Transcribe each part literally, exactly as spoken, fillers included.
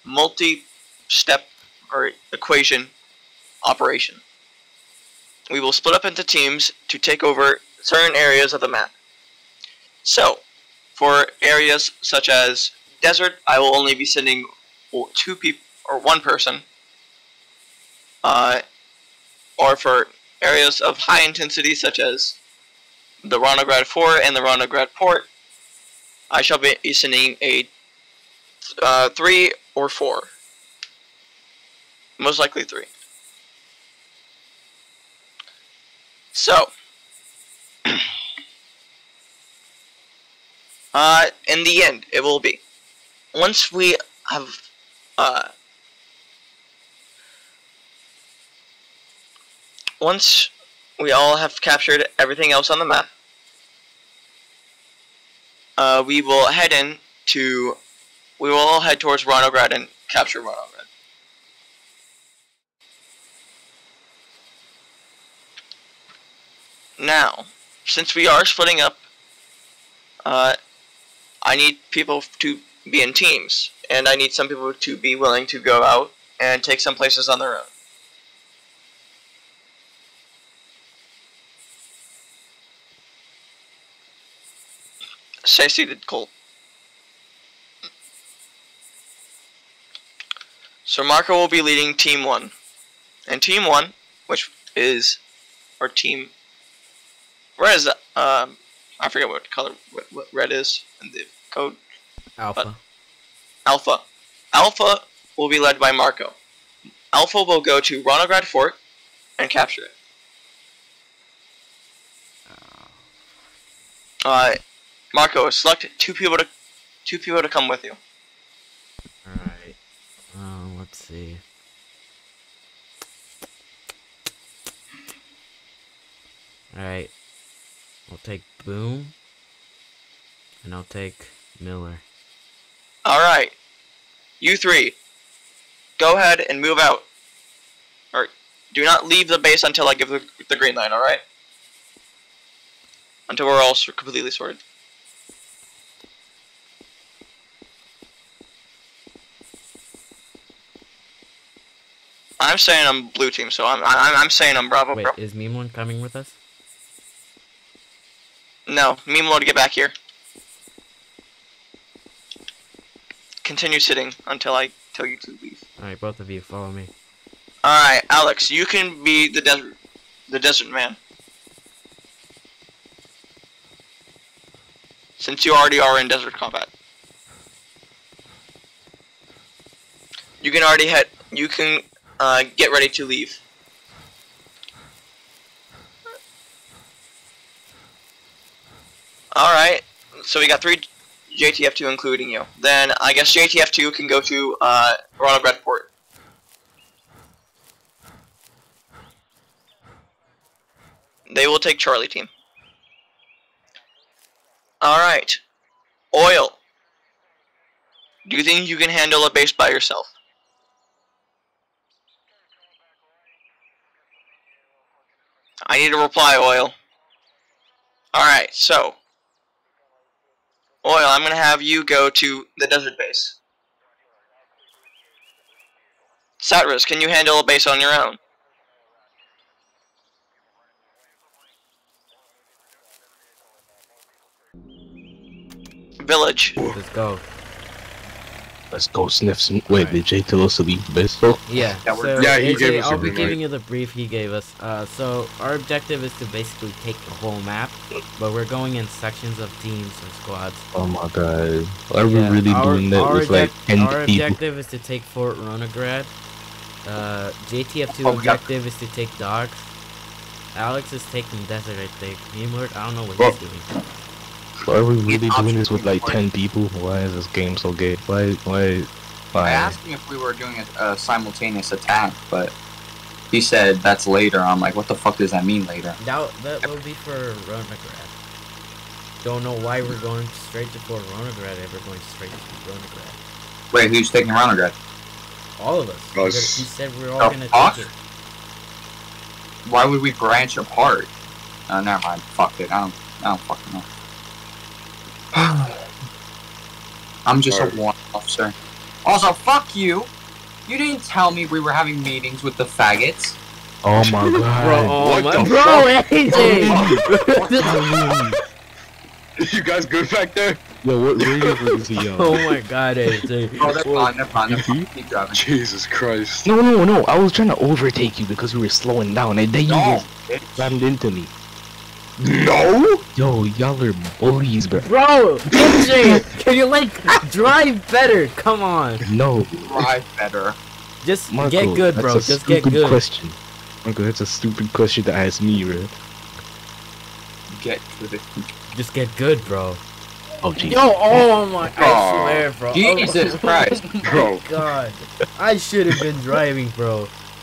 multi-step or equation operation. We will split up into teams to take over certain areas of the map. So, for areas such as desert, I will only be sending two people or one person. Uh, or for areas of high intensity such as the Ronograd Fort and the Ronograd Port, I shall be sending a uh, three or four. Most likely three. So, uh, in the end, it will be, once we have, uh, once we all have captured everything else on the map, uh, we will head in to, we will all head towards Ronograd and capture Ronograd. Now, since we are splitting up, uh, I need people to be in teams, and I need some people to be willing to go out and take some places on their own. Stay seated, Colt. So Marco will be leading Team one. And Team one, which is, or Team, red is, um, I forget what color, what, what red is in the code. Alpha. Alpha. Alpha will be led by Marco. Alpha will go to Ronograd Fort and capture it. Uh, Marco, select two people to two people to come with you. Alright. Um, let's see. Alright. I'll take Boom. And I'll take Miller. Alright. You three. Go ahead and move out. Or do not leave the base until I give the, the green light, alright? Until we're all completely sorted. I'm saying I'm blue team, so I'm I'm, I'm saying I'm Bravo. Wait, bro. is Memlon coming with us? No, Memlo to get back here. Continue sitting until I tell you to leave. Alright, both of you, follow me. Alright, Alex, you can be the desert, the desert man. Since you already are in desert combat. You can already head, you can uh, get ready to leave. Alright, so we got three J T F two including you. Then I guess J T F two can go to uh, Ronograd Port. They will take Charlie team. Alright. Oil. Do you think you can handle a base by yourself? I need a reply, Oil. Alright, so. Oil, I'm going to have you go to the desert base. Satras, can you handle a base on your own? Village. Let's go. Let's go sniff some. Wait, Right. did Jay tell us to leave the base though? Yeah, Yeah, we're- so yeah, he A J, gave us a I'll be green giving light. you the brief he gave us. Uh, so our objective is to basically take the whole map, but we're going in sections of teams or squads. Oh my god. Are we Yeah, really our, doing that our with like object- ten Our people? objective is to take Fort Ronograd. Uh, J T F two Oh, we got- objective is to take Dogs. Alex is taking Desert, I think. Memlord, I don't know what Well- he's doing. Are we really Option doing this with like three. ten people? Why is this game so gay? Why, why, I why? asked him if we were doing a, a simultaneous attack, but he said that's later. I'm like, what the fuck does that mean later? That, that will be for Ronograd. Don't know why we're going straight to Fort Ronograd if we're going straight to Ronograd. Wait, who's taking Ronograd? All of us. Oh, We're gonna- s- he said we're all oh, gonna fuck. take it. Why would we branch apart? Uh, never mind. Fuck it. I don't. I don't fucking know. I'm just Alright. a warrant officer. Also, fuck you. You didn't tell me we were having meetings with the faggots. Oh my god. Bro, oh What my, the bro, A J! You guys good back there? Yo, what radio is he on? Oh my god, A J. Oh, they're fine, they're fine, they're fine. Keep driving. Jesus Christ. No, no, no. I was trying to overtake you because you were slowing down, and then you No. just slammed into me. No? Yo, y'all are bullies, bro. Bro, A J, can you like drive better? Come on. No, Drive better. Just Marco, get good, that's bro. a Just get stupid good. question. Marco, that's a stupid question to ask me, bro. Get to the... Just get good, bro. Oh, jeez. Yo, oh my, I Aw, swear, bro. Jesus oh, Christ. Oh my Bro. god. I should have been driving, bro.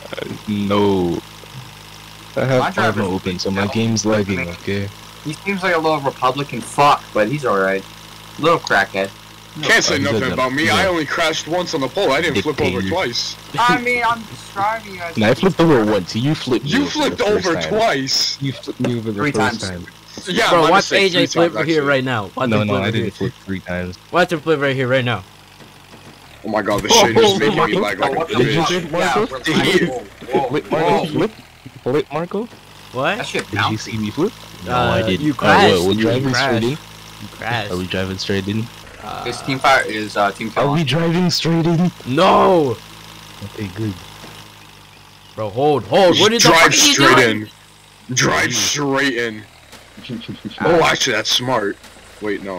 No. I My have driver's Arma open, so my no. game's lagging, okay? He seems like a little Republican fuck, but he's alright. Little crackhead. Can't say Oh, he's nothing a- about me. he's a- I only crashed once on the pole. I didn't flip over Dictator. twice. I mean, I'm just driving you guys. Nah, I flipped over once. You flipped me You over flipped the first over time. twice. You flipped me over the Three first times. time. Yeah, Bro, my watch mistake, A J three flip times, here actually. right now. Watch No, him no, flip I here. didn't flip three times. Watch him flip right here right now. Oh my god, the shade is making me lag Oh, like what a the Did you fuck? bitch. flip, Yeah, Marco? we're Did like, you- whoa, whoa, Flip, Marco, whoa. flip. Flip, Marco? What? That shit Did you bounced. see me flip? No, Uh, I didn't. you Oh, crashed. what, we're You driving crashed. straight in? You crashed. Are we driving straight in? Uh, This team fire is uh, team kill. Are we driving straight in? No! Okay, good. Bro, hold, hold. What is the fuck Drive are you straight doing? in. Drive straight in. Oh, actually, that's smart. Wait, no.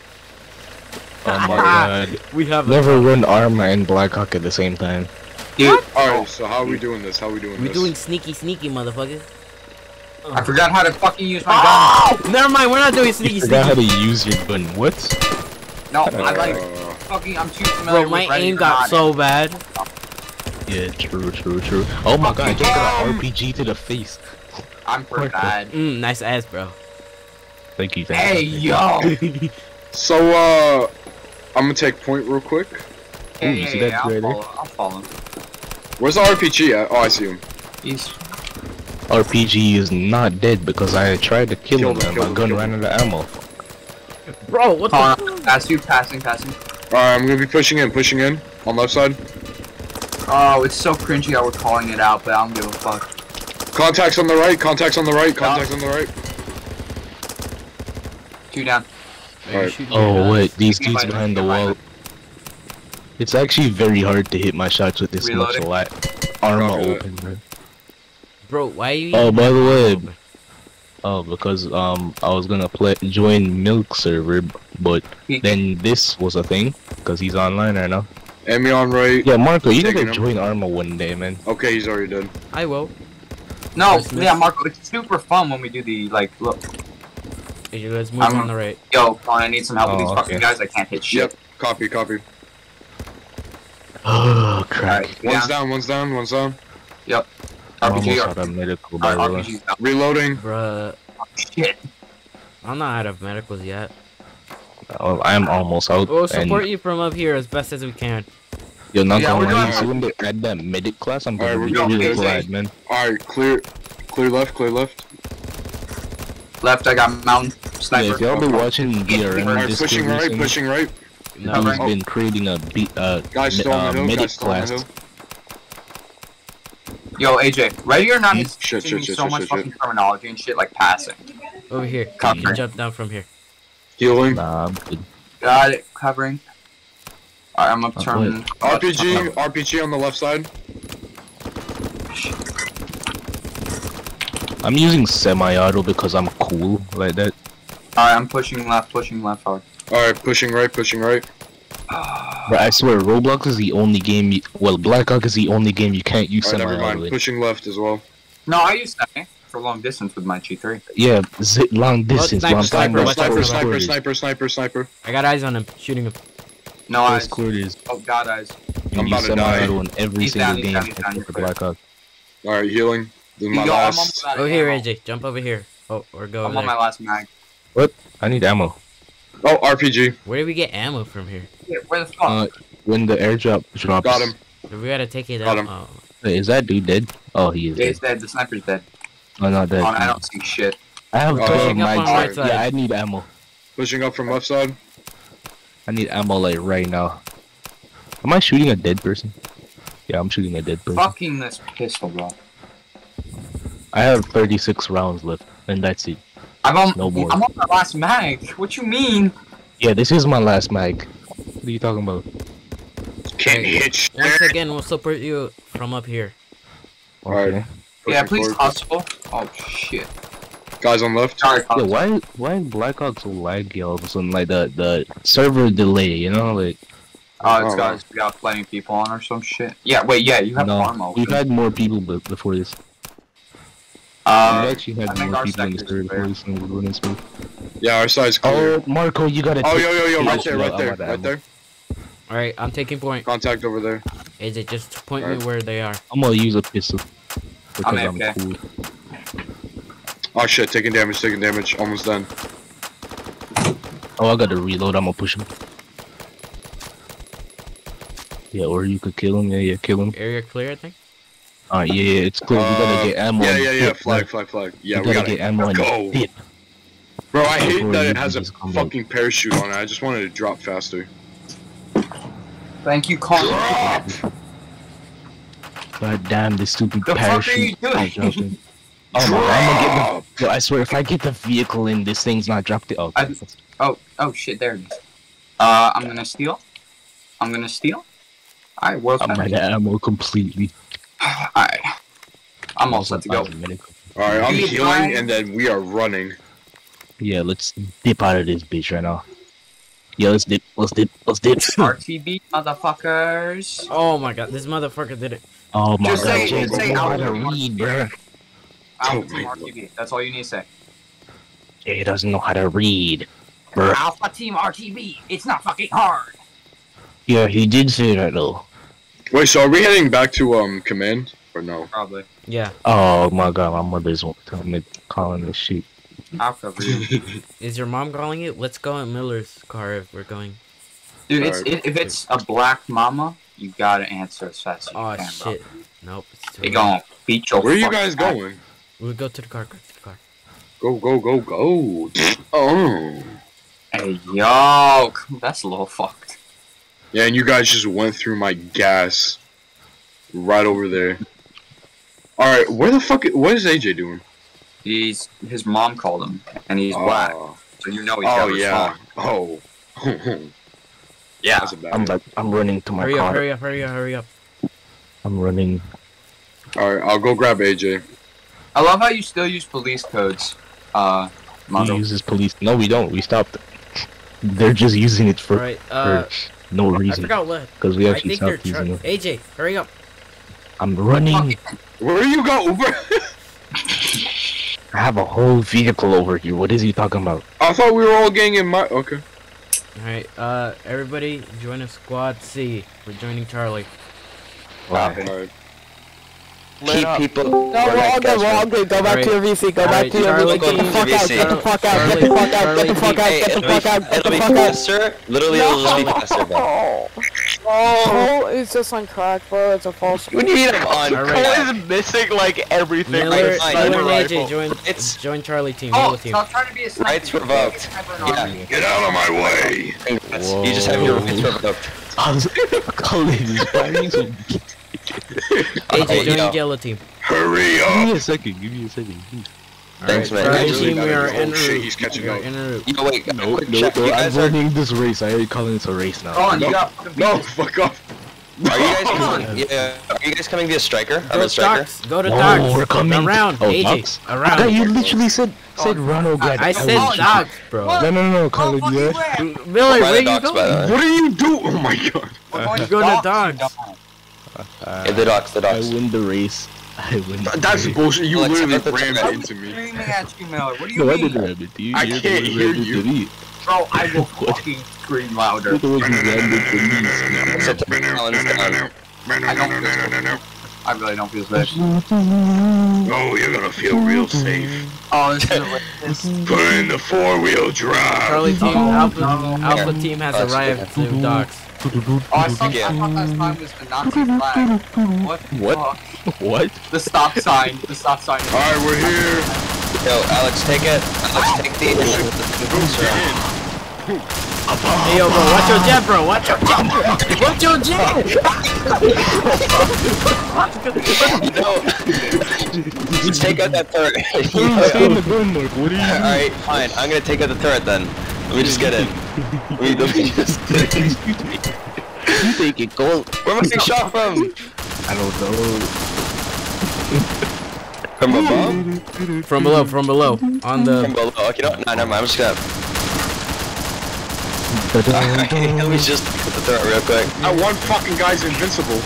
Oh my god. We have a Never run Arma and Blackhawk at the same time. Dude, Alright, so how are we doing this? How are we doing We this? doing sneaky, sneaky, motherfucker. I forgot how to fucking use my gun. Oh! Never mind. We're not doing sneaky, You forgot how sneaky. to use your gun. What? No, I like Uh, fucking. I'm too familiar Bro, my with Ready aim or got Not. so bad. Yeah, true, true, true. Oh my god, I just got an R P G to the face. I'm pretty bad. Mm, nice ass, bro. Thank you, thank Hey you. yo. so, uh, I'm gonna take point real quick. Hey, you see hey, that I'll right there? follow. I'll follow. Where's the R P G at? Oh, I see him. He's R P G is not dead because I tried to kill Killed him him, and killed my him, gun killed ran him. out of ammo. Bro, what the calling fuck? up. Pass you, passing, passing. Alright, I'm gonna be pushing in, pushing in. On left side. Oh, it's so cringy how we're calling it out, but I don't give a fuck. Contacts on the right, contacts on the right, contacts on the right. Two down. Are you Alright. shooting your Oh gun? wait, these Keep dudes fighting, behind the keep wall. It's actually very hard to hit my shots with this Reloading. much light. Arma Copy that. open, bro. Bro, why are you? Oh, even by the way, open? Oh, because um I was gonna play join Milk server, but He- then this was a thing because he's online right now. Enemy on right. Yeah, Marco, you Taking gotta him. join Arma one day, man. Okay, he's already dead. I will. No, Christmas. yeah, Marco, it's super fun when we do the like. Look, Hey, you guys move I'm- on the right. yo, Colin, I need some help with Oh, these fucking okay. guys. I can't hit shit. Yep, copy, copy. Oh crap! Alright, One's yeah. down, one's down, one's down. I R P G, almost out of medical, by R- the way. RPG's down. Reloading. Bruh, Shit. I'm not out of medicals yet. Oh, I'm almost out. We'll support and you from up here as best as we can. you're not Yeah, gonna we're lie, doing- when they add that medic class, I'm Alright, gonna we're be going really crazy. glad, man. Alright, clear. Clear left, clear left. Left, I got mountain Yeah, sniper. if y'all been watching B R N Alright, Discord pushing right, recently, pushing right. No, he's Oh. been creating a B uh, Guys me- still on uh the hill, medic guys still on the class. hill. Yo, A J, ready or not Hmm? is Shit, teaching shit, me shit, so shit, much shit, fucking terminology and shit like passing. over here. Cover. You can jump down from here. Healing. Nah, I'm good. Got it, covering. Alright, I'm up Uh, turning. R P G, R P G on the left side. I'm using semi-auto because I'm cool like that. Alright, I'm pushing left, pushing left hard. Alright, pushing right, pushing right. But I swear, Roblox is the only game. You, well, Blackhawk is the only game you can't use Alright, never semi-auto mind. in. Pushing left as well. No, I use that for long distance with my G three. Yeah, zip long distance, sniper, long sniper, time. watch out, Sniper, watch sniper, out. sniper, sniper, sniper. I got eyes on him. Shooting him. No eyes. Close quarters. Oh, God eyes. You I'm use about to die. semi-auto in every He's single down, he's game down, he's down, except for you're Blackhawk. Alright, healing. This is my Yo, I'm last. almost out Over of here, ammo. A J. Jump over here. Oh, or go I'm over on there. my last mag. I need ammo. Oh, R P G. Where do we get ammo from here? Yeah, where the fuck? Uh, when the airdrop drops. Got him. We gotta take it Got out. him. Oh. Wait, is that dude dead? Oh, he is yeah, dead. he's dead. The sniper's dead. Oh, not dead. Oh, I don't see shit. I have Oh, twelve pushing up on mags. right side. Yeah, I need ammo. Pushing up from left side. I need ammo like right now. Am I shooting a dead person? Yeah, I'm shooting a dead person. Fucking this pistol, bro. I have thirty-six rounds left, and that's it. I'm on, No more. I'm on my last mag. What you mean? Yeah, this is my last mag. What are you talking about? Can't Hey, hit shit. Once again, we'll support you from up here. Okay. Yeah, Looking please forward. hustle. Oh shit. Guys on left. Sorry, Yeah, Hustle. why why is Black Ops so laggy all of a sudden? Like the the server delay, you know, like Oh, it's Oh, guys. We got plenty of people on or some shit. Yeah, wait, yeah, you have no, farm open. we've had more people be- before this. Uh, we actually I had think more our people in the sector's server clear. before this, and we're running smooth. Yeah, our side's clear. Oh, Marco, you gotta. Oh, take- yo, yo, yo, right take there, this right out. there, I'm out of right ammo. there. All right, I'm taking point. Contact over there. A J, just point Alright. me where they are. I'm gonna use a pistol because I'm I'm, A F K. cool. Oh shit, taking damage, taking damage, almost done. Oh, I gotta reload. I'm gonna push him. Yeah, or you could kill him. Yeah, yeah, kill him. Area clear, I think. Alright, yeah, yeah, it's clear. we gotta Uh, get ammo. Yeah, and yeah, yeah, dip, flag, right? flag, flag. Yeah, we we gotta gotta get ammo and go. dip. Bro, I hate Before that you it can has a just come back. fucking parachute on it. I just wanted to drop faster. Thank you, Con. Drop! God damn, this stupid The fuck are parachute. you doing? Oh, jumping. Oh my god, I'm gonna get the. Yo, I swear, if I get the vehicle in, this thing's not dropped it. Oh, I- Oh, oh shit, there it is. Uh, I'm gonna steal. I'm gonna steal. Alright, world's I'm out of ammo completely. Alright. I'm all set to go. Alright, I'm Be healing advised- and then we are running. Yeah, let's dip out of this bitch right now. Yeah, let's dip. Let's dip. Let's dip. R T B, motherfuckers. Oh my god, this motherfucker did it. Oh my Just god, say- Jay, just don't say know how out to loud. read, bruh. Alpha Oh, Team R T B. That's all you need to say. Jay doesn't know how to read. Bruh. Alpha Team R T B. It's not fucking hard. Yeah, he did say that though. Wait, so are we heading back to um command or no? Probably. Yeah. Oh my god, my mother's telling me calling this shit. I'll cover you. Is your mom calling it? Let's go in Miller's car if we're going. Dude, it's, Alright. it, if it's a black mama, you gotta answer as fast as you Oh can, bro. shit. Nope. It's too They late. gonna beat your Where are you fucking guys ass. going? We'll go to the car. Go to the car. Go, go, go, go. Oh. Hey, yo. That's a little fucked. Yeah, and you guys just went through my gas. Right over there. Alright, where the fuck, what is A J doing? He's his mom called him, and he's black, Oh, so you know he's oh got yeah. respond. Oh. Yeah. That's a bad I'm one. like, I'm running to my Hurry up! car. Hurry up! Hurry up! Hurry up! I'm running. Alright, I'll go grab A J. I love how you still use police codes. Uh, He model. uses police. No, we don't. We stopped. They're just using it for, Alright. Uh, for no I reason. forgot what. Because we I actually think they're stopped using truck. it. A J, hurry up! I'm running. Where you go, Uber? I have a whole vehicle over here. What is he talking about? I thought we were all getting in my. Okay. Alright. Uh, everybody, join a squad C. We're joining Charlie. Wow. Alright. Keep people. No, we're all good, we're all good. Go back to your V C, go back to your V C. Get the fuck out, get the fuck out, get the fuck out, get the fuck out, get the fuck out, get It'll the be fuck out. faster. Literally, it'll just be faster. Bro. Oh, oh, it's just on crack, bro. It's a false. What do you mean I'm on? Alright. is missing like everything. Miller, Like, Miller sniper and A J, rifle. join. It's- join Charlie team. Oh, Yellow team. stop trying to be a sniper. Rights revoked. Yeah. Get out of my way! You just have your rights revoked. I was calling driving so A J, Oh, join yo. yellow team. Hurry Give up! me a second. Give me a second. please. Thanks, Alright, man. Charlie Actually, team, we are oh, en shit, route. he's catching We are up. en route. Yo, wait. No, quick no, check. no, You I'm guys are. running this race. I already calling this a race now. Hold on, No. you got fucking No, beat. fuck off! Are you guys Come coming? on. Yeah. Are you guys coming via striker? I'm Go a striker. Docks. Go to Whoa, Docks. we're coming. Around. Oh, A J. Docks? Around. God, you literally said said Ronald Grad. I said Oh, Docks, bro. No, no, no, no, Oh, Colin, fuck you you, there? Red. Miller, By where the you docks, by going? the way. What do you do? Oh my god! We're going You go to dogs, dogs. Yeah, the docks. The I docks. win the race. I win. The That's race. bullshit. You Alex, literally I'm at the rammed top. into me. Screaming at you, Miller. What do you No, I mean? didn't ram into you. I You're the can't one who hear rammed you. into me. Bro, I will fucking scream louder. You're the one who rammed into me. Set the balance down. I really don't feel safe. Oh, you're gonna feel real safe. Oh, this is a Put in the four-wheel drive. Charlie team, Oh, Alpha, no. Alpha team has Docks, arrived to Docks. Oh, I thought, Yeah. I thought that sign was the Nazi flag. What? the What? fuck? What? The stop sign. The stop sign. All right, we're here. Yo, Alex, take it. Alex, take the. Go get in. Hey, yo, bro, watch your jet, bro. Watch your jet. Watch your jet. No. Just take out that turret. Alright, fine. I'm gonna take out the turret then. Let me just get in. Let me, let me just... You think it gold? Where am I getting shot from? I don't know. From above? From below, from below. On the... From below. Okay, no, no, never mind. I'm just gonna... Alright, let me just get the turret real quick. That one fucking guy's invincible.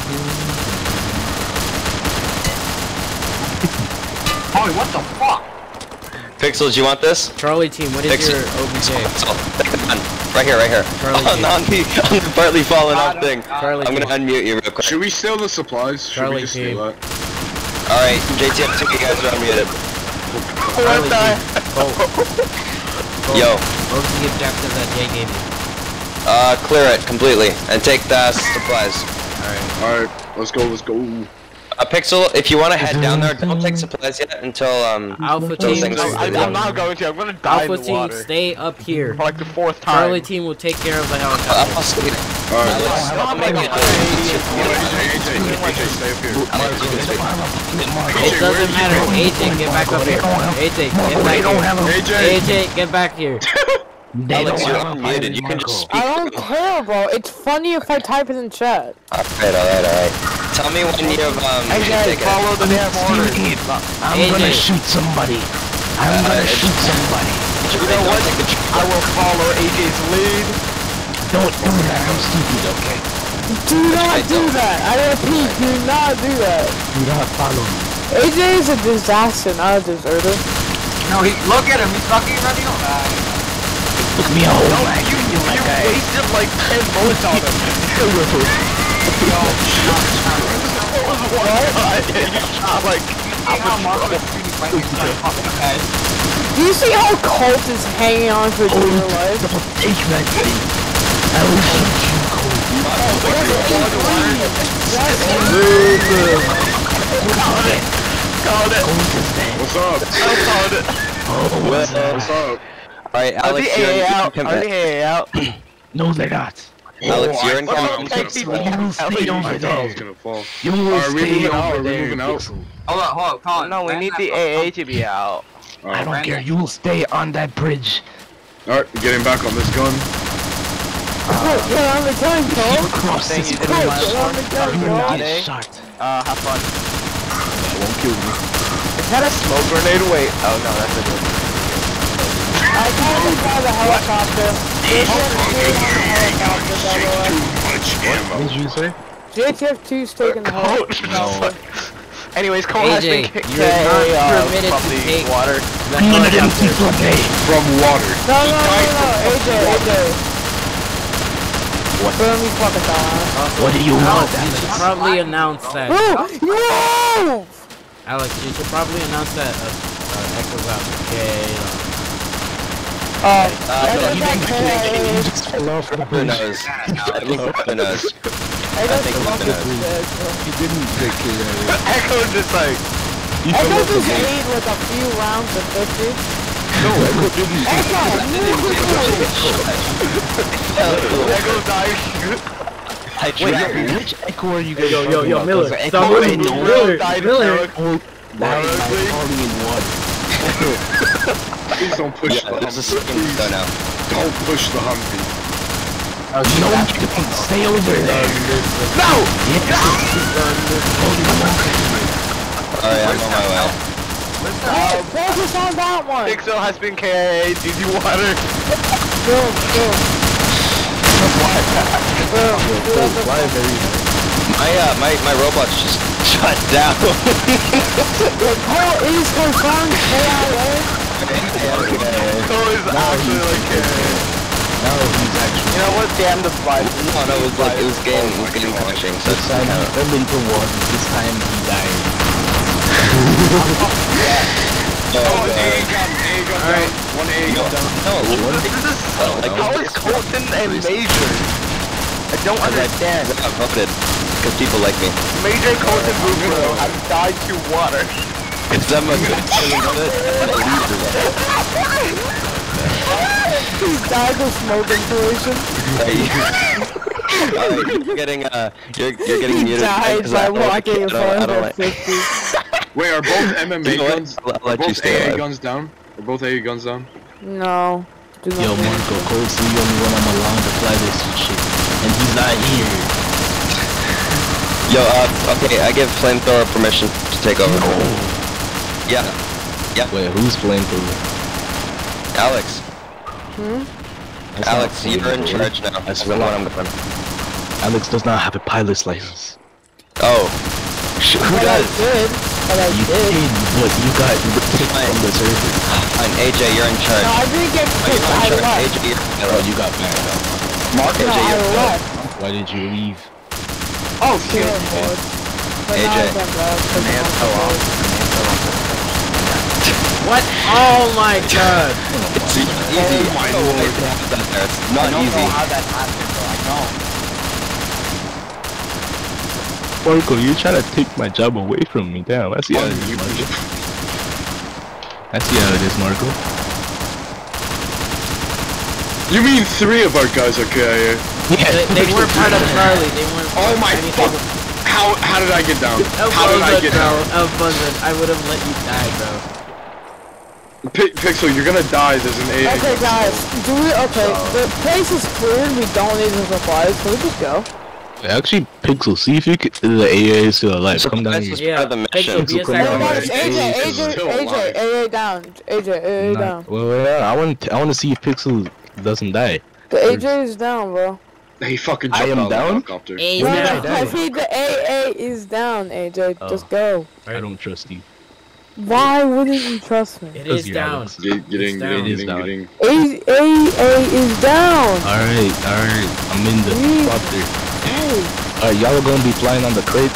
Holy, what the fuck? Pixels, you want this? Charlie team, what is Pixel. your O B J? Right here, right here. Charlie Oh, team. no, on the, on the partly fallen off thing. Charlie I'm gonna team. unmute you real quick. Should we steal the supplies? Should Charlie we just steal team. that? Alright, J T F, you guys are unmuted. Charlie team. Cole. Cole, Yo. what was the objective that Jay gave you? Uh, clear it completely and take the supplies. Alright. Alright, let's go, let's go. Uh, Pixel, if you want to head down there, don't take supplies yet until, um... Alpha those team, things- I, I'm not going to. I'm gonna die Alpha in the team, water. stay up here. For like the fourth time. Charlie team will take care of the Uh, helicopter. I'll stay there. Alright, Alex, I'm don't like make a it. A J, A J, A J, stay up here. Alex, you can stay. It doesn't matter. A J, get back up here. A J, get back here. A J! A J, get back here. Alex, you're unmuted. You can just speak. I don't care, bro. It's funny if I type it in chat. Alright, alright, alright. Tell me when you've, um, Hey guys, taken follow it. the damn order. I'm A J. gonna shoot somebody. I'm Uh, gonna shoot somebody. You know what? I will follow A J's lead. Don't do that. I'm stupid, okay? Do not do that. I repeat, do not do that. Do not follow me. A J is a disaster, not a deserter. No, he look at him. He's fucking running on. Look me out. No, you, you, you wasted like ten bullets on him. Yo, I'm like, I'm not Marco shooting right next to my fucking head. Do you see how Colt is hanging on for dear life? Take that thing. I will shoot you, Cole. called it. Called it. What's up? I called it. Oh, what's that? What's up? Alright, Are Alex, the you're A A in out? Are the A A out? No, they're not. Alex, you're in What command. about take people? You will stay over I thought I was there. gonna fall. You will Are we stay moving out? over Are we there, moving out? Pixel. Hold on, hold on, Colin. No, we Ran need that the fuck- A A to be out. I Alright, don't care. You will stay on that bridge. alright, getting back on this gun. Colt, get on the gun, You Colt. cross Thank this you. bridge. Colt, get on the gun, You will Colt. get shot. Uh, have fun. That won't kill me. Is that a smoke grenade? Wait. Oh no, that's a good. I can't control the helicopter. J T F two is on the helicopter, by the way. What did you say? J T F two is taking the Colt. helicopter. Anyways, Cole has A J, been kicked you're not uh, permitted from to the take- water. The None of them helicopter. people pay. From water. No, no, no, no, A J, A J. What? Burn me fucking down. What do you want? Alex, you should probably announce that. Move! Move! Alex, you should probably announce that uh, uh, Echo's out. Okay. Uh, Uh, I no, think that K You is... just fell off the Who bridge. knows? I think who knows? I got think fucking Lupin is. dead, bro. He didn't take it. Echo just like. Echo just ate like a few rounds of fifty. No, Echo didn't. Echo, move! Echo died. I Wait, tried. yo, which Echo are you guys Yo, yo, yo, talking Miller, about? 'Cause stop Echo moving. in Miller, one. died. Miller. Echo died by falling in water. Please don't push Yeah, the there's a Humvee. second go now. Don't push the Humvee. No, you can stay over there. No! Alright, I'm on my way. Hey, focus on that one! Pixel has been K A'd. Did you water? Boom, boom. Boom. Do that for- My, uh, my, my robot's just shut down. The call is confirmed K I A. Cole is actually like K A. No, he's actually. You know what? Damn the fight. No, no, it was like, it was game, it was game crashing, so This it's time kind he of... fell into water. This time he died. Oh, One A God. gun, A gun Alright. down. One A gun down. No, This is so. Like, How is Colton and Major? I don't understand. I voted, because people like me. Major Colton Bufalo have died to water. Because I'm a good killing of it, and a loser. He died of smoke inhalation. Alright, you're getting uh, you're you're getting He muted. died because by I don't like walking it. in I don't- I front don't of like- fifty. Wait, are both M M A You know what? guns? I'll- I'll Are let you both stay A A alive. guns down? Are both A A guns down? No. Do not Yo, think- Marco, Cold Sleeve only one I'm allowed to fly this shit. And he's not here. Yo, uh, okay, I give Flamethrower permission to take over. Yeah, Wait, who's flamethrower? Alex. Hmm? That's Alex, not you're in flamethrower. charge now. I That's swear. what I'm doing. Alex does not have a pilot's license. Oh. Sh who But I does? did. But I You did. did, but you got kicked from the server. Fine, A J, you're in No, charge. I didn't get Oh, you're kicked. not I in charge. A left. J, you're Oh, you got back up. Mark, No, A J, I you're left. Why did you leave? Oh, shit. But A J. now I can left. Command fell off. Command fell off. What? Oh my god. It's e- easy. Oh my I don't know why lord. it happens out there. It's I not don't easy. know how that happened, though. I don't. Marco, you're trying to take my job away from me. Damn, I see how it is, You- Marco. I see how it is, Marco. You mean three of our guys are K I A? They, they weren't part of Charlie. They weren't. Oh my anything. fuck! How how did I get down? Oh, How did I buzzard, get bro. down? Oh, buzzard. I would have let you die, bro. Pi Pixel, you're gonna die. There's an A A. Okay, guys. Do we? Okay, the place is cleared. We don't need the supplies. Can we just go? Actually, Pixel, see if you can. The A A is still alive. Come down That's here. just Yeah, part of the mission. Pixel, be a Come Hey, down sacrifice. guys, A J, A J, Still A J, alive. A A down. A J, A A Nah, down. well, yeah, I want. To, I want to see if Pixel doesn't die. The A J is down, bro. He fucking I jumped am out of the down? helicopter. Hey, When No, did I now. die? I think the A A is down, A J. Oh. Just go. I don't trust you. Why wouldn't you trust me? It Because is you're down. Alex. Get, getting, down. getting, It is getting, down. getting. A A is down. All right, all right. I'm in the Please. helicopter. Hey. All right, y'all are gonna be flying on the crate.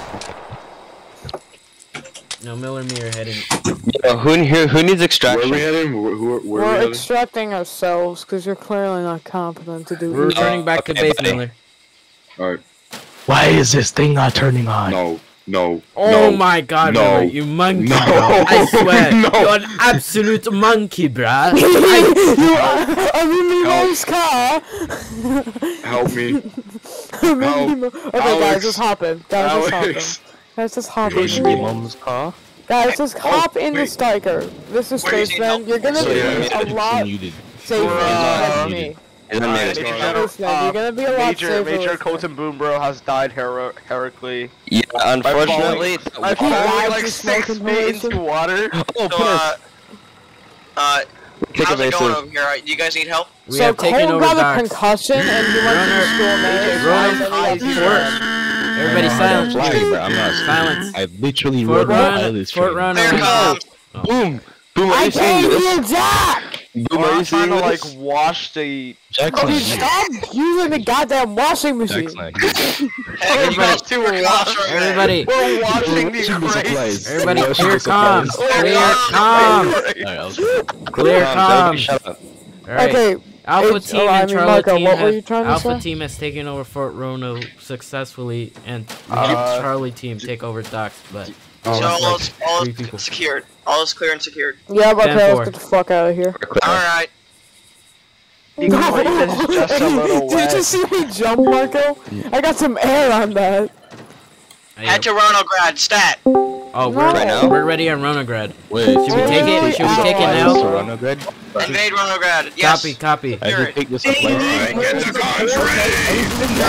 No, Miller and me are heading. Yo, who, who, who needs Where are extraction? we heading? Where, who, where are we We're heading? extracting ourselves because you're clearly not competent to do We're either. returning back to okay, base, buddy. Miller. Alright. Why is this thing not turning on? No. No. Oh no. my god, No. Miller, you monkey, No. bro. I swear, No. you're an absolute monkey, bruh. You are- I'm in Nemo's car. Help me. I'm in Help. Nemo- Okay, Alex. guys, just hop in. Guys, just hop in. Alex. Guys, just hop Push in. your mom's car. Guys, just Oh, hop in the wait. Striker. This is Where is Space he? Man. You're gonna So, be yeah, a it's lot muted. safer Uh, than me. Isn't it? Alright, Major Major General, Space Man, you're gonna be a lot Major, safer. Major with me. Colton Boom Bro has died hero heroically. Yeah, unfortunately. I He falling died like to six smoke feet inhalation. into water. Oh, So, put us. uh, uh, Take how's it evasive. going over here? Uh, You guys need help? We so have taken Cole over got a docks. concussion and he went to the school manager's Run, house and he got Fort. beat. Everybody I'm silence. not flying, bro. I'm not. Silence. I literally Fort rode the run, pilot's Fort train. run. There on- comes! Boom! Boom, are I you seeing gave this? you Jack! Boom, Oh, are you I'm trying seeing to like this? wash the. Jack's not Dude, here. stop using the goddamn washing machine. Jack's not here. Hey, you guys to were wash. cross right there. Everybody, We're washing Washing the the crates. supplies. everybody, Washing clear the supplies. comms. Clear comms. Alright, I'll try. Clear Come on, baby, comms. shut up. Alright. Okay, Alpha It's- team oh, I and mean, Charlie Marco, team what were has, you trying to Alpha say? team has taken over Fort Roanoke successfully, and we Uh, have Charlie team take over docks. But Oh, So all is, all three people. is secured. All is clear and secured. yeah, but ten okay, four. let's get the fuck out of here. We're clear. Alright. Decoy is just a little Did you wet. just see me jump, Marco? I got some air on that. Head to Ronograd, stat. oh, we're Right now? we're ready on Ronograd. Wait, Should we take it? Should we take it now? Invade Ronograd. Yes. Copy, copy. I did take the supplies. Alright, get the guns ready!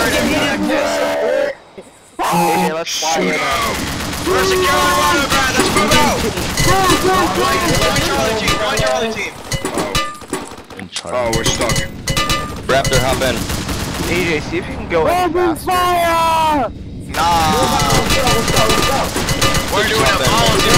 Okay, let's fly Shoot it. 'em! We're securing Ronograd. Let's move out. Join Charlie team. Join Charlie team. And Oh, Charlie. we're stuck. Raptor, hop in. A J, see if you can go any Open faster. fire! Nah. We're doing a volunteer.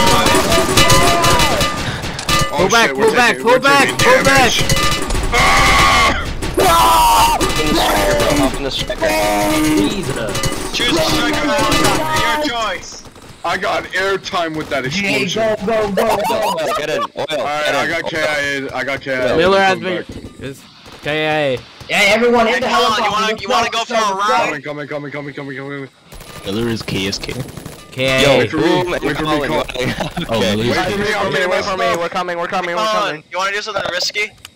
Oh, Pull back, shit, we're pull back, taking- pull we're back, taking pull back. damage. Ah! Hop in the striker, bro. Hop in the striker. Jesus. Choose a striker or helicopter. Your choice. I got airtime with that explosion. Oil, get in. Oil, Alright, get I in. got K I A. I got K I A. Miller has Come been. back. Is K I A. Hey, come on. You wanna you wanna go for a ride? Coming, coming, coming, coming, coming, coming. Miller is K S K. K Yo, I A. Wait for me, boom, wait and for me, Colin. call- Oh, Okay. Miller's Wait for me, Wait I'm for me, getting wait for me, myself. we're coming, we're coming, we're Come on. coming. You wanna do something risky?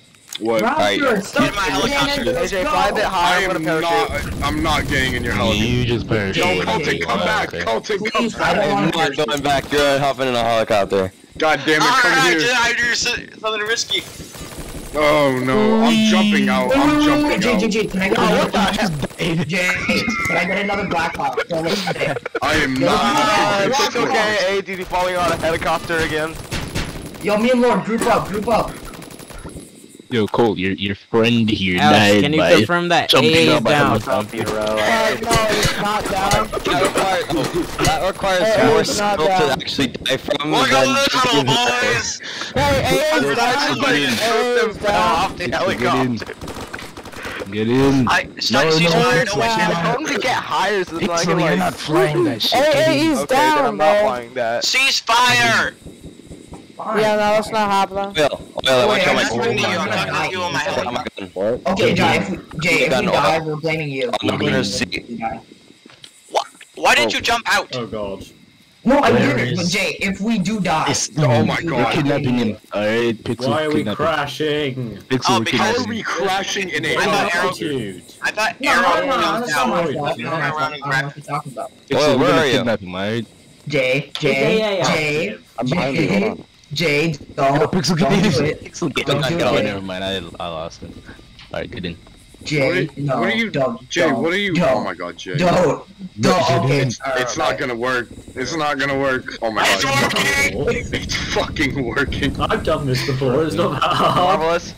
What? Alright. Get my helicopter. A J, fly a bit I higher. I'm am gonna parachute. not. I'm not getting in your helicopter. You just Yo, parachute. Colton, come Oh, back. okay. Colton, come Please, I back. don't I'm want not to. going back. You're hopping in a helicopter. God damn it, come Alright, here. I do something risky. Oh no, I'm jumping out. Wait, I'm wait, wait, jumping wait, Jay, Jay, out. Jay, can I get another? Jay, can I get another Black Hawk? So let's say- I am No, Uh, not. it's okay. A D D falling on a helicopter again. Yo, me and Lord, group up, group up. Yo, Cole, your your friend here Alex, died can you by confirm that A jumping is out by down? helicopter. Uh, no, it's not down. That requires, oh, that requires Hey, more it's not skill to down. actually die from Look than at the tunnel, jumping. boys! Hey, A is down. Get in. A is down. Off the Get in. helicopter. Get in. I start No, to see no, some no, no no, way. I told him to get higher so that I Pixel, can you're like. not flying that shit. A, Get A in. is Okay, then down, I'm not bro. flying that. Cease fire! Yeah, no, that's not happening. Oil, oil, I want Wait, to I'm my not talking to you, I'm gonna talking die. to you on my Oh my helicopter. god. Okay, Jay, if we, Jay, if we Done, die, oil. we're blaming you. I'm We're gonna blaming see. you if we die. Why did you jump out? Oh god. No, I Where did it, but is- Jay, if we do die, It's- Oh my We're god. kidnapping him. Alright, Pixel. Why are we kidnapping. crashing? Pixel, Oh, we're because- How are kidnapping we him. crashing in a I thought helicopter? Altitude. I thought no, Arrow no, no, no, jumped that's not out. my Wait, fault. Not my around fault. I and don't know grab- what you're talking about. Pixel, Oil, we're where gonna are you? kidnap him, alright? Jay, Jay, Jay, I'm behind you, hold Jay, on. Jay, Oh, don't, Pixel, get don't in. do it. Pixel, get Don't in. do Oh, it. never mind. I, I lost him. Alright, get in. Jay, What are, no, what are you, don't, Jay? don't, What are you? Don't, Oh my god, Jay. Don't, don't, okay. It's, it's not gonna work. It's not gonna work. Oh my It's god. working! It's fucking working. I've done this before, it's not that hard. Marvelous.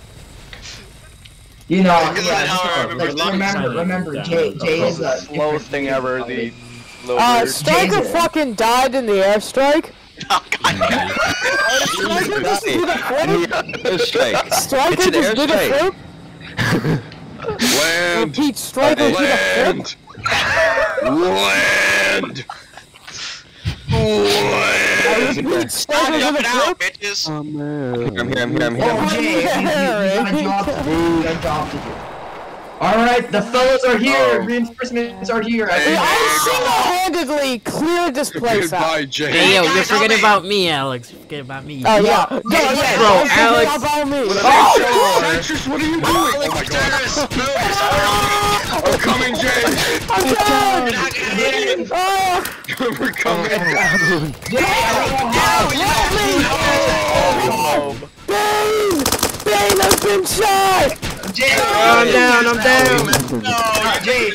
You know, Look at yeah, how I just, remember like, remember, remember, Jay, Jay is a Slowest thing ever. The low Uh, bird. Striker Jay- fucking died in the airstrike. Oh god. Striker just did a flip. Airstrike. Striker It's an just did a airstrike. flip. Land. Repeat, Striker did a flip. Land. Land. I Land. repeat, Striker did Jump a it out, flip. bitches! I'm here, I'm here, I'm here, I'm here. Oh, Jay, you, you, you got a job to do. You got a job to do. Alright, the fellas are here. Oh. Reinforcements are here. Hey, I single-handedly cleared this place out. Goodbye, Jay. Hey, yo, guys, you're help forgetting me. about me, Alex. Forget about me. Oh yeah, Yeah, yeah, yeah, bro, don't forget Alex- about me. Oh, Sanchez, what are you doing? Oh my god. Terrorists, move! I'm coming, Jay. I'm You're down. not gonna hit it! Oh, We're coming. Bane! Bane has been shot. Oh, I'm down, I'm down. No, Jay,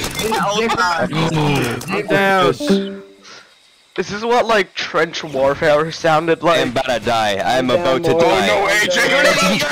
I'm down. This is what like trench warfare sounded I'm like. about to die. I'm about to Oh die. no, A J. you're an idiot!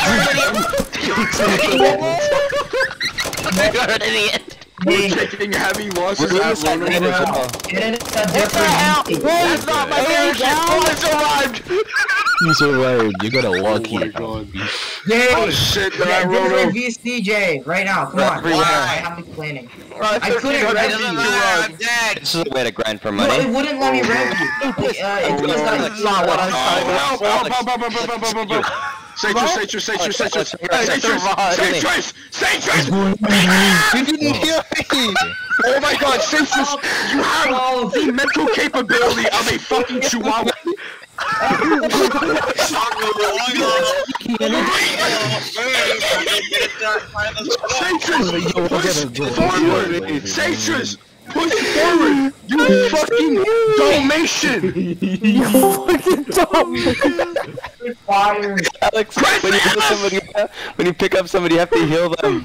You're an idiot! We're taking heavy losses We're at losing Roanoke. that as well. Get in a different. That's not my parachute. Oh, I survived. You survived. You gotta walk Oh my here. god. Jay, Oh shit, did I get roll rid over? of V C J right now. Come on. Everywhere. I have been planning. I I couldn't It rev doesn't you. matter, I'm dead! This is a way to grind for No, money. it wouldn't let me rev you. Uh, it was like, That's not what I Oh, signed up help, for. help, help, help, help, help, help, help, help. Citrus, citrus, citrus, citrus, citrus, citrus, citrus! You didn't hear me! Oh my god, citrus! You have the mental capability of a fucking chihuahua! Citrus! Push forward! Citrus! Push forward! You fucking Dalmatian! You fucking dumb. fire. Alex, when you, pick up somebody, when you pick up somebody, you have to heal them.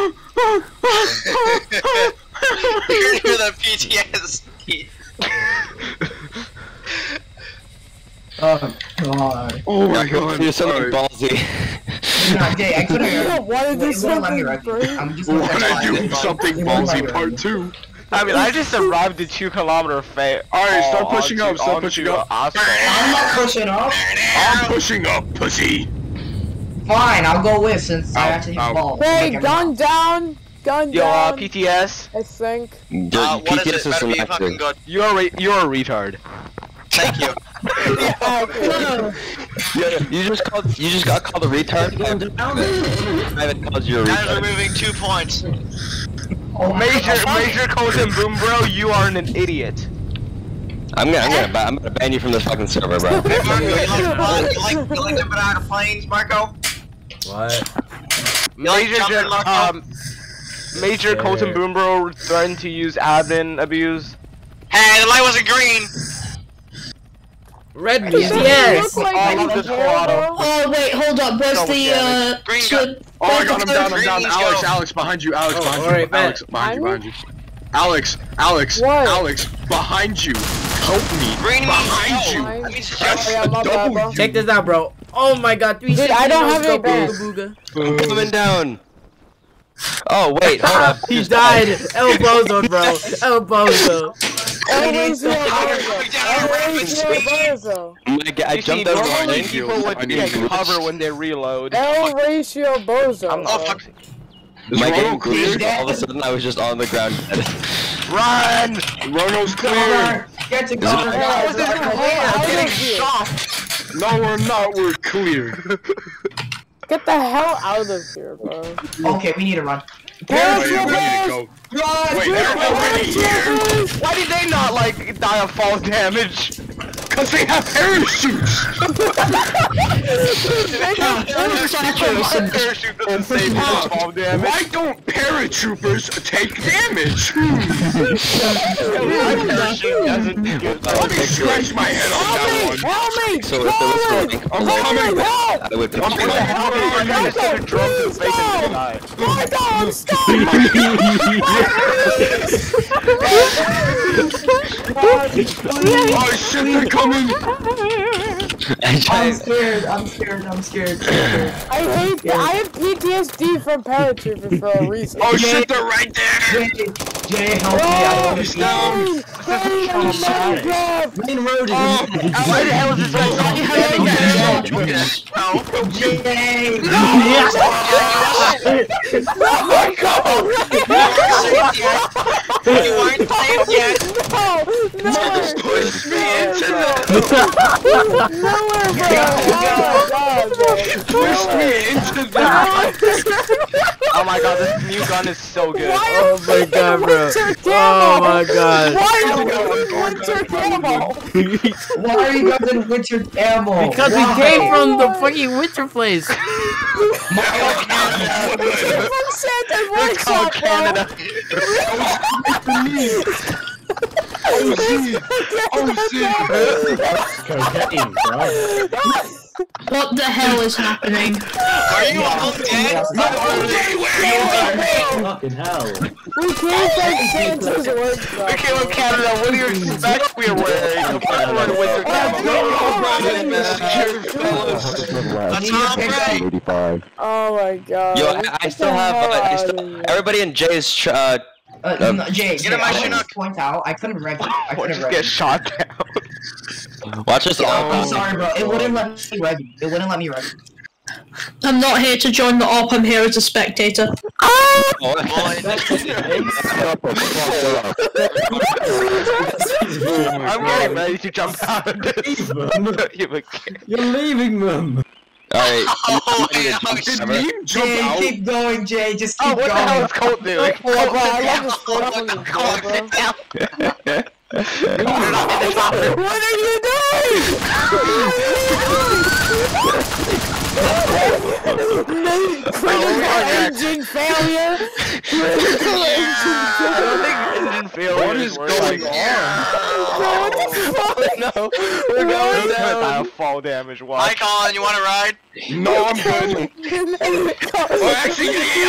You're the P T S D. Oh god. Oh my god. You're something Alright. ballsy. No, Jay, I couldn't. Why did It this won't let me happen? rev you. I'm just gonna Wanna do let something It won't let ballsy me part rev two? I mean, I just arrived at two kilometer fa- Alright, start oh, pushing onto- up, start onto pushing up. Oscar. I'm not pushing up. I'm pushing up, pussy! Fine, I'll go with since I Ow, actually ow. hit balls. Hey, Like, gun down. Gun Yo, uh, down. P T S, I think. Your Uh, what P T is S it? is Better be selective. fucking good. you're a re- you're a retard. Thank you. Yeah, you just called. You just got called a retard. I haven't called you a Guys are retard. moving two points. Oh my Major God. Major Colton Boom, bro, you are an idiot. I'm gonna. I'm gonna. Ba I'm gonna ban you from this fucking server, bro. Hey, Marco, you like, you like, you like jumping out of planes, Marco? What? Major, like Gen- um, Major Colton Boombro threatened to use admin abuse. Hey, the light wasn't green. Red means yes. Like I love this Colorado. Oh wait, hold up. Where's So the uh? Green so- gun. Oh, I got him down, I'm Green down. means Alex, go. Alex, behind you, Alex, Oh, behind you. alright, Alex, bet. behind you, Behind behind you. Alex, Alex, What? Alex, behind you. Help me. Green behind means you. go. That means Press Oh, yeah, my the bad, bro. W. Check this out, bro. Oh my god, three Dude, I don't have any bands. booga. I'm coming down. Oh wait, hold up. He died. El Bozo, bro. El Bozo. Always your down, Always your Bozo. Oh my god, I You see, jumped over normally one. people I would need get to- cover when they reload. El Ratio Bozo. I'm Oh not. fuck. Is My Rono game clear? glitched. All of a sudden, I was just on the ground. Run! Rono's clear. Get to Is it- cover. How is this Out I'm of getting here. shot. No, we're not. We're clear. Get the hell out of here, bro. Okay, we need to run. Wait, we need to go. Wait, they're already here. Why did they not like die of fall damage? Cause they have parachutes. Parachute doesn't save you from fall damage. Why don't paratroopers take damage? My parachute doesn't get Let me scratch my head on that one. Help me! So if there was smoking, I'm coming. I would. I'm coming. I'm gonna set a drum to the face and die. My dog, stop! Oh shit, they're coming. I'm scared. I'm scared. I'm scared. I hate that. I have P T S D from paratroopers for a reason. Oh shit, they're right there. Jay, Jay, help me. I Oh, want to He's down. Green, Green, I'm so glad. Main road is Oh, in Why the hell is this guy? Jay. Oh my god! You aren't saved yet. No! Nowhere! Push me into that. Nowhere, bro! Push me into that. Oh my god, this new gun is so good. Oh my god, bro. Oh my god. Why are you winter camo? Why are you guys in winter ammo? Because we Why? came from the fucking winter place. From Santa's It's called workshop, bro! Canada. Oh shit. Oh shit. Cocaine, bro. What the hell is happening? Are you all dead? Fucking hell. We came from Santa's workshop. We came from Canada. What do you expect we're wearing? Of course we're in winter That's not right. eighty-five. Oh my god. Yo, I, I Get still the have. hell Uh, I outta still, here. everybody in Jay's. Tr uh, Uh, Um, no, Jay, Get Jay, him my I want Chinook. to point out, I couldn't rev you. I Or couldn't just rev get you. shot down. watch this. Yeah, all I'm sorry, bro. It wouldn't let me rev you. It wouldn't let me rev you. I'm not here to join the op. I'm here as a spectator. I'm getting ready to jump out of this. You're leaving them. Alright. Oh, Did Neem jump Jay, out? keep going, Jay. Just keep Oh, what the going. hell is Colt doing? Bro, bro, I love this Oh, photo what the on call? bro. Sit down. What are you doing? Critical engine failure. Critical engine I don't think engine failure What is works going like on? What the fuck? No, we're going down. Fall damage. Hi, Watch. Colin. You want to ride? No, I'm good. Oh, actually,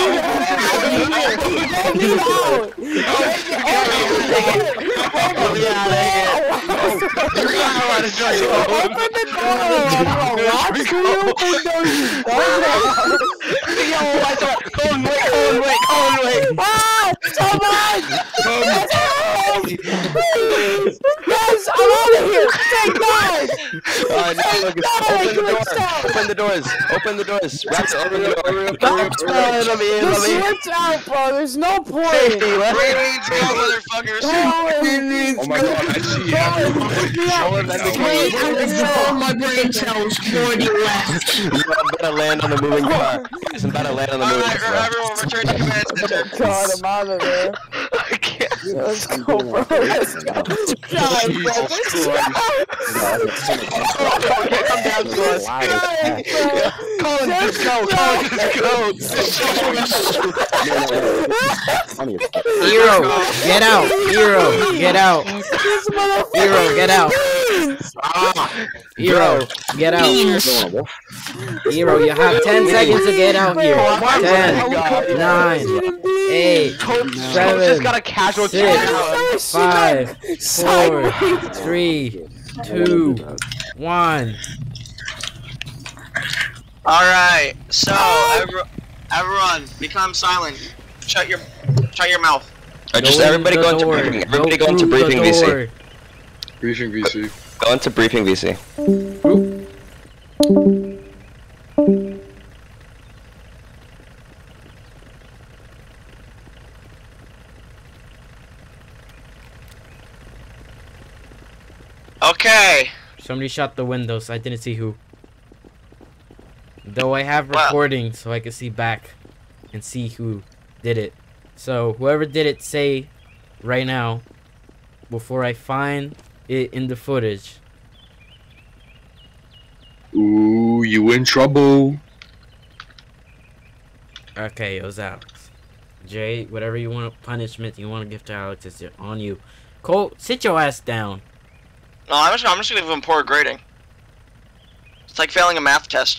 Open the door! Watch you open those Yo, I saw Colin, wait, Colin, wait, Colin, wait. Ah! Someone! Please! Guys, I'm out of here! Take mine! Alright, now look, open the door. Open the doors. Open the doors. Raptor, open the door. The switch out, bro! There's no point! Safety, let's Three means go, motherfuckers. Oh my god, I see Colin, that's the Wait, key. I just all my brain cells already left. I'm about to land on the moving car. Guys, I'm about to land on the moving Alright, car. everyone return to command center. God, I'm out of there. I can't. Let's go, bro. Let's go. Try, bro. Okay, come down to us. Colin, just go. Colin, just go. Hero, get out. Hero, get out. Hero, get out. Hero, get out. Hero, you have ten seconds to get out here. ten, nine, eight, seven, six, five, four, three, two, one. Alright, so every, everyone, become silent. Shut your shut your mouth. Uh, just everybody go into briefing. Everybody go into briefing V C. Briefing V C. Go into briefing V C. Okay. Somebody shut the windows. I didn't see who. Though I have Wow. recording, so I can see back and see who did it. So whoever did it, say right now, before I find it in the footage. Ooh, you in trouble. Okay, it was Alex. Jay, whatever you want punishment you want to give to Alex is on you. Cole, sit your ass down. No, I'm just I'm just gonna give him poor grading. It's like failing a math test.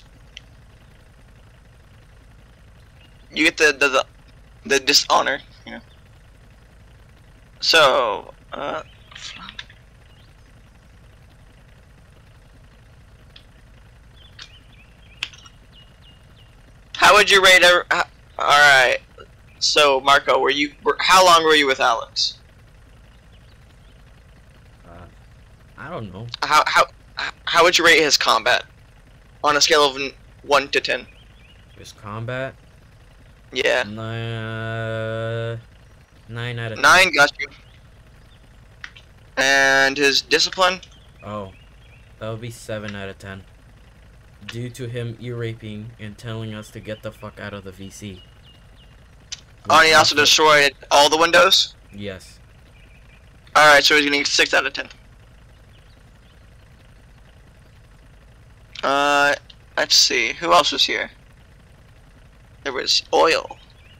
You get the the the, the dishonor, you know. So, uh. How would you rate a? Uh, all right. So, Marco, were you? Were, how long were you with Alex? Uh, I don't know. How how how would you rate his combat on a scale of one to ten? His combat? Yeah. Uh, nine out of ten. Nine, got you. And his discipline? Oh, that would be seven out of ten. Due to him ear-raping and telling us to get the fuck out of the V C. Oh, and he also destroyed all the windows? Yes. Alright, so he's getting six out of ten. Uh, let's see. Who else was here? There was Oil.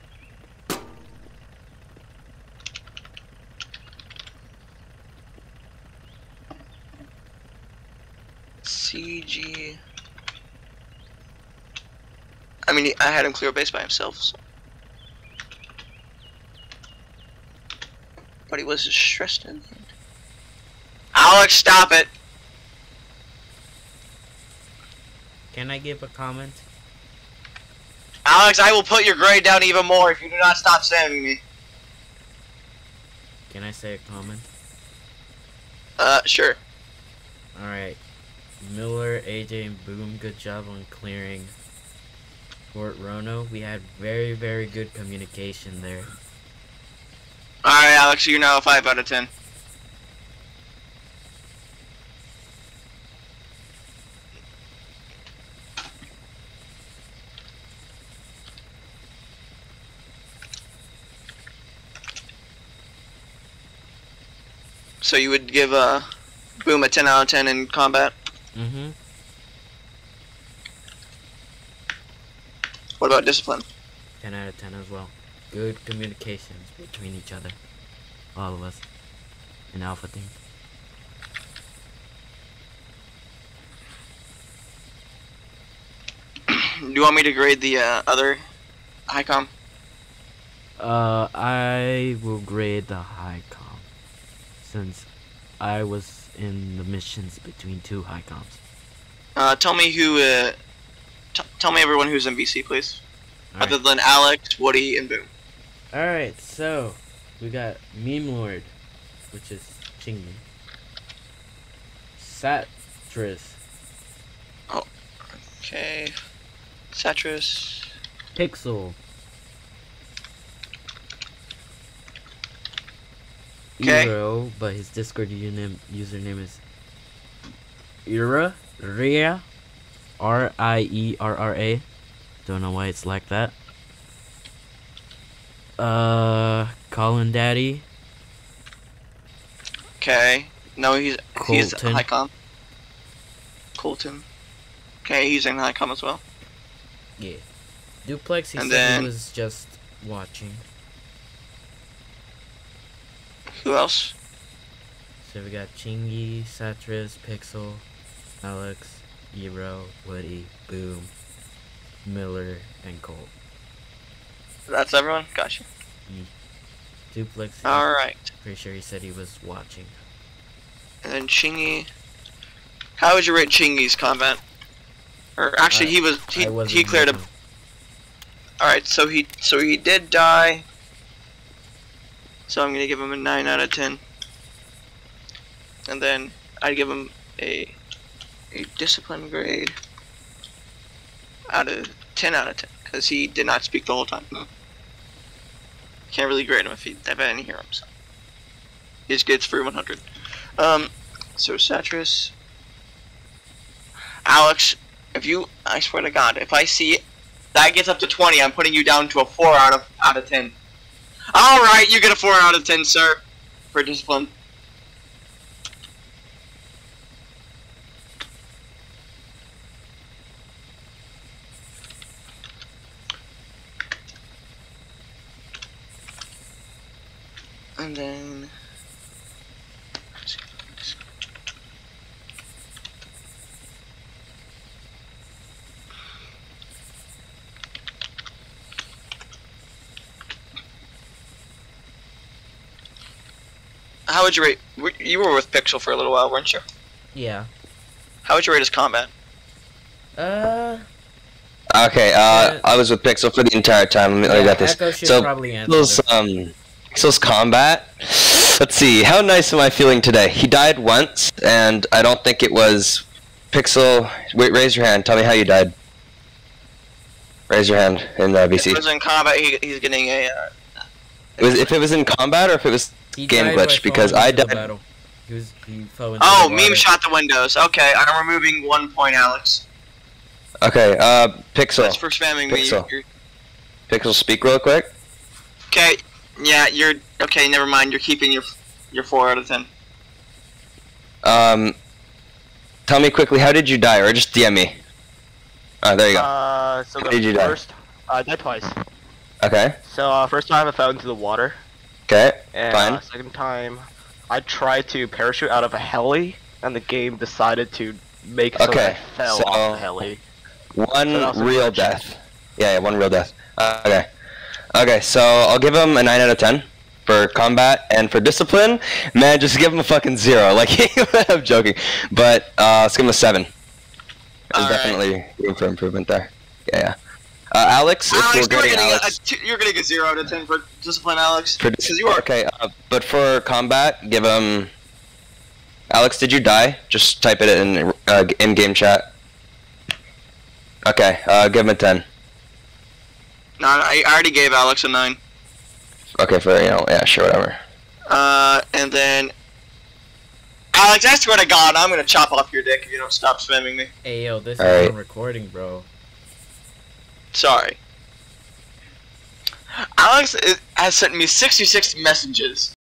C G. I mean, I had him clear base by himself, so. But he was stressed in. Alex, stop it! Can I give a comment? Alex, I will put your grade down even more if you do not stop spamming me. Can I say a comment? Uh, sure. Alright. Miller, A J, and Boom, good job on clearing Fort Rono. We had very, very good communication there. Alright, Alex, you're now a five out of ten. So you would give uh, Boom a ten out of ten in combat? Mm-hmm. What about discipline? ten out of ten as well. Good communications between each other. All of us. In Alpha Team. Do you want me to grade the uh, other high com? Uh, I will grade the high com. Since I was in the missions between two high coms. Uh, tell me who, uh, t tell me everyone who's in V C, please. All Other right. than Alex, Woody, and Boom. Alright, so we got Meme Lord, which is Chingman. Satris. Oh, okay. Satris. Pixel. Okay. Eero, but his Discord username username is Ira Ria R I E R R A. Don't know why it's like that. Uh Colin Daddy, Okay. No, he's he's Colton. high com. Colton. Okay, he's in high com as well. Yeah. Duplex, he And said then- he was just watching. Who else? So we got Chingy, Satras, Pixel, Alex, Eero, Woody, Boom, Miller, and Colt. That's everyone? Gotcha. Duplex, Alright. pretty sure he said he was watching. And then Chingy. How would you rate Chingy's combat? Or actually, I- he was I he wasn't he cleared a. with him. All right, so he so he did die. So I'm gonna give him a nine out of ten. And then I'd give him a a discipline grade out of ten out of ten because he did not speak the whole time. Can't really grade him if he if I didn't hear him. So his gets free one hundred. Um, so Satras, Alex, if you, I swear to God, if I see that gets up to twenty, I'm putting you down to a four out of out of ten. All right, you get a four out of ten, sir, for discipline. And then. How would you rate? You were with Pixel for a little while, weren't you? Yeah. How would you rate his combat? Uh. Okay, uh, I was with Pixel for the entire time. Let me Yeah, I got this. Echo should So, probably answer Pixel's, this. um, Pixel's combat. Let's see, how nice am I feeling today? He died once, and I don't think it was Pixel. Wait, raise your hand. Tell me how you died. Raise your hand in uh, B C. If it was in combat, he, he's getting a. Uh, It was if it was in combat or if it was He game died by glitch, because falling I into the died. battle. He was he fell into oh, the meme water. shot the windows. Okay, I'm removing one point, Alex. Okay, uh, Pixel. That's for spamming Pixel. me. You're- Pixel, speak real quick. Okay, yeah, you're okay. Never mind. You're keeping your your four out of ten. Um, tell me quickly, how did you die, or just D M me? Oh, there you go. Uh, so How the did you die? first, I died twice. Okay. So uh, first time I fell into the water, Okay. and Fine. uh, second time I tried to parachute out of a heli, and the game decided to make it so Okay, that I fell so- off the heli. One So that was a real glitch. death. Yeah, yeah, one real death. Uh, okay. Okay, so I'll give him a nine out of ten for combat, and for discipline, man, just give him a fucking zero. Like, I'm joking, but uh, let's give him a seven. There's All right. definitely room for improvement there. Yeah, yeah. Uh, Alex, if Alex, we're you're grading getting, Alex, a, a two, you're getting a zero out of ten for discipline, Alex. for Because you are. okay, uh, but for combat, give him. Alex, did you die? Just type it in uh, in-game chat. Okay, uh, give him a ten. No, I I already gave Alex a nine. Okay, for you know, yeah, sure, whatever. Uh, and then Alex, I swear to God, I'm gonna chop off your dick if you don't stop spamming me. Hey yo, this All is right. on recording, bro. Sorry. Alex is, has sent me sixty-six messages